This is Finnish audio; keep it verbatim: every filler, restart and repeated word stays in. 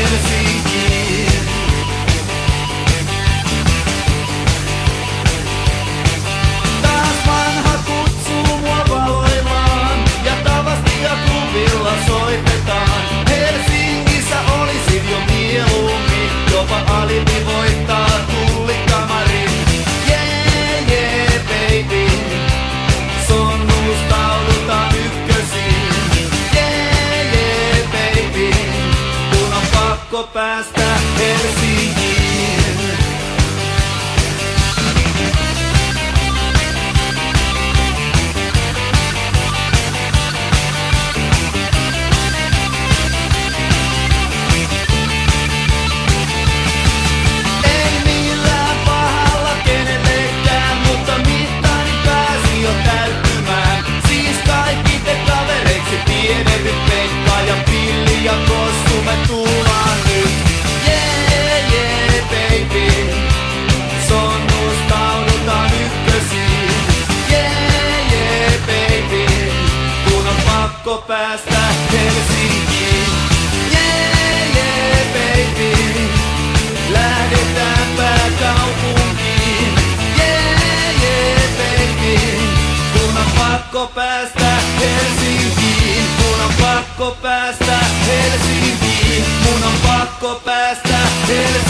Helsinkiin. Taas vanha kutsuu mua valoillaan ja tavastia klubilla soitetaan. Helsingissä olisin jo mieluummin, jopa alibi voittaa tullikamarin. Yeah, yeah, baby, sonnustaudutaan ykkösiin. Yeah, yeah, baby, kun on pakko päästä Helsinkiin. Ei millään pahalla kenellekään, mutta mittani pääsi jo täyttymään. Siis kaikki te kavereiksi pienehdyt Pekka ja Pilli ja Kossu, me tullaan nyt. Yeah, yeah, baby, sonnustaudutaan ykkösiin. Yeah, yeah, baby, kun on pakko päästä Helsinkiin. Yeah, yeah, baby, lähdetään pääkaupunkiin. Yeah, yeah, baby, kun on pakko päästä Helsinkiin. Kun on pakko päästä Helsinkiin. Mun on pakko päästä Helsinkiin.